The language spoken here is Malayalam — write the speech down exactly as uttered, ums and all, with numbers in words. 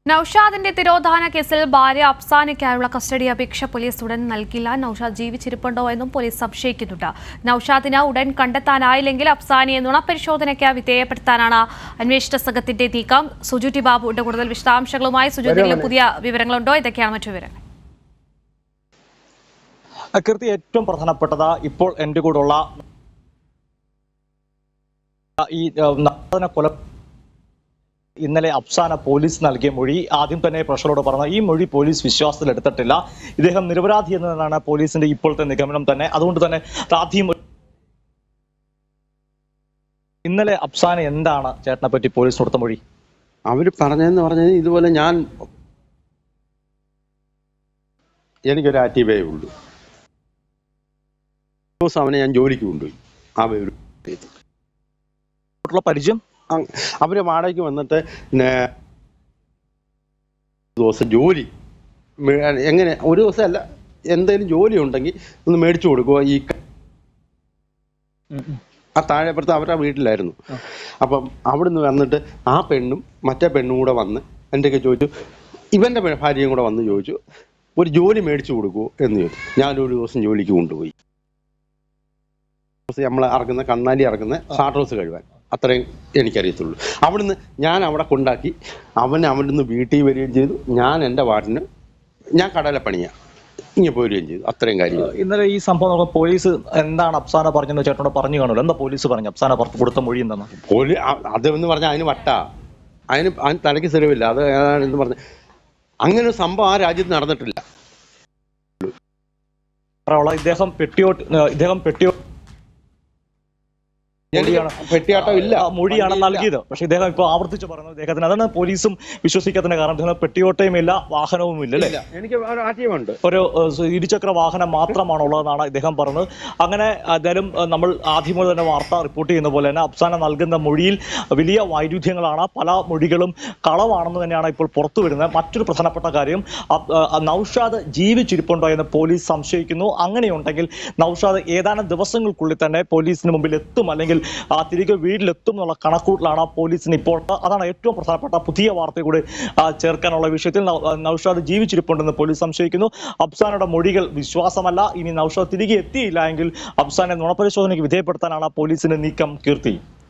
Noushad Tirodhana Kesel Bari Apsani Karula custody apeksha police student Nalkila, Noushad Jeevichirippundo and police subshakituta. Noushadina wouldn't Kandatana Lengil Apsani and Nuna Pershodhanakka Vitheyappedutthanana Enriched Sagathinte Teekam, Sujuti Babu Kodal Vishtam Shaglumai, Sujutile Pudiya Vivarangalundo, ഇതൊക്കെയാണ് മറ്റു വിവരങ്ങൾ. അകൃതി ഏറ്റവും പ്രധാനപ്പെട്ടത് ഇപ്പോൾ എൻ്റെ കൂടെയുള്ള ഈ നാദന കൊല ഇന്നലെ അഫ്സാന പോലീസ് നൽകിയ മൊഴി ആദ്യം തന്നെ പ്രഷറോട് പറഞ്ഞ ഈ മൊഴി പോലീസ് വിശ്വാസത്തിൽ എടുത്തിട്ടില്ല. ഇദ്ദേഹം നിരപരാധി എന്നതാണ് പോലീസിന്റെ ഇപ്പോഴത്തെ നിഗമനം തന്നെ. അതുകൊണ്ട് തന്നെ ആദ്യം ഇന്നലെ അഫ്സാന എന്താണ് ചേട്ടനെ പറ്റി പോലീസ് കൊടുത്ത മൊഴി? അവര് പറഞ്ഞതെന്ന് പറഞ്ഞത് ഇതുപോലെ ഞാൻ എനിക്കൊരു ആക്റ്റീവേ ഉള്ളൂ. അവനെ ഞാൻ ജോലിക്ക് കൊണ്ടുപോയി. ആ പരിചയം അവര് വാടകയ്ക്ക് വന്നിട്ട് ദിവസം ജോലി എങ്ങനെ ഒരു ദിവസം അല്ല എന്തെങ്കിലും ജോലി ഉണ്ടെങ്കിൽ ഒന്ന് മേടിച്ചു കൊടുക്കുക. ഈ ആ താഴെപ്പുറത്ത് അവരുടെ വീട്ടിലായിരുന്നു. അപ്പം അവിടുന്ന് വന്നിട്ട് ആ പെണ്ണും മറ്റേ പെണ്ണും കൂടെ വന്ന് എന്തൊക്കെ ചോദിച്ചു. ഇവന്റെ ഭാര്യയും കൂടെ വന്ന് ചോദിച്ചു ഒരു ജോലി മേടിച്ചു കൊടുക്കുമോ എന്ന് ചോദിച്ചു. ഞാനൊരു ദിവസം ജോലിക്ക് കൊണ്ടുപോയി. നമ്മൾ ഇറക്കുന്ന കണ്ണാലി ഇറക്കുന്ന ഷാർട്ട് കഴിവാൻ അത്രയും എനിക്കറിയത്തുള്ളൂ. അവിടുന്ന് ഞാൻ അവിടെ കൊണ്ടാക്കി അവൻ അവിടുന്ന് വീട്ടിൽ വരികയും ചെയ്തു. ഞാൻ എൻ്റെ വാർഡിന് ഞാൻ കടയിലെ പണിയാണ് ഇങ്ങനെ പോരുകയും ചെയ്തു. അത്രയും കാര്യം. ഇന്നലെ ഈ സംഭവം പോലീസ് എന്താണ് അഫ്സാന പറഞ്ഞെന്ന് ചേട്ടനോട് പറഞ്ഞു കാണുമല്ലോ. എന്താ പോലീസ് പറഞ്ഞു അഫ്സാന കൊടുത്ത മൊഴി എന്താണ്? പോലീ അതെന്ന് പറഞ്ഞാൽ അതിന് വട്ടാ, അതിന് അതിന് തലയ്ക്ക് സ്ഥിരമില്ല. അത് ഏതാണെന്ന് പറഞ്ഞ അങ്ങനെ ഒരു സംഭവം ആ രാജ്യത്ത് നടന്നിട്ടില്ല. ഇദ്ദേഹം പെട്ടിയോട്ട് ഇദ്ദേഹം പെട്ടിയോ പെട്ടിയാട്ടം ഇല്ല മൊഴിയാണ് നൽകിയത്. പക്ഷെ ഇദ്ദേഹം ഇപ്പൊ ആവർത്തിച്ച് പറയുന്നത് ഇദ്ദേഹത്തിന് അതാണ് പോലീസും വിശ്വസിക്കാത്തതിന്റെ കാരണം ഇദ്ദേഹം പെട്ടിയോട്ടയും ഇല്ല വാഹനവും ഇല്ല അല്ലേ? എനിക്ക് ആദ്യമുണ്ട് ഒരു ഇരുചക്ര വാഹനം മാത്രമാണ് ഉള്ളതെന്നാണ് ഇദ്ദേഹം പറഞ്ഞത്. അങ്ങനെ എന്തായാലും നമ്മൾ ആദ്യം മുതൽ തന്നെ വാർത്ത റിപ്പോർട്ട് ചെയ്യുന്ന പോലെ തന്നെ അഫ്സാന നൽകുന്ന മൊഴിയിൽ വലിയ വൈരുദ്ധ്യങ്ങളാണ്. പല മൊഴികളും കളവാണെന്ന് തന്നെയാണ് ഇപ്പോൾ പുറത്തു വരുന്നത്. മറ്റൊരു പ്രധാനപ്പെട്ട കാര്യം നൌഷാദ് ജീവിച്ചിരിപ്പുണ്ടോ എന്ന് പോലീസ് സംശയിക്കുന്നു. അങ്ങനെയുണ്ടെങ്കിൽ നൌഷാദ് ഏതാനും ദിവസങ്ങൾക്കുള്ളിൽ തന്നെ പോലീസിന് മുമ്പിൽ എത്തും, അല്ലെങ്കിൽ ആ തിരികെ വീട്ടിലെത്തും എന്നുള്ള കണക്കൂട്ടിലാണ് പോലീസിന് ഇപ്പോൾ. അതാണ് ഏറ്റവും പ്രധാനപ്പെട്ട പുതിയ വാർത്ത കൂടി ചേർക്കാനുള്ള വിഷയത്തിൽ. നൌഷാദ് ജീവിച്ചിരിപ്പുണ്ടെന്ന് പോലീസ് സംശയിക്കുന്നു. അഫ്സാനയുടെ മൊഴികൾ വിശ്വാസമല്ല. ഇനി നൌഷാദ് തിരികെ എത്തിയില്ല എങ്കിൽ അഫ്സാനെ നുണപരിശോധനയ്ക്ക് വിധേയപ്പെടുത്താനാണ് പോലീസിന്റെ നീക്കം. കീർത്തി.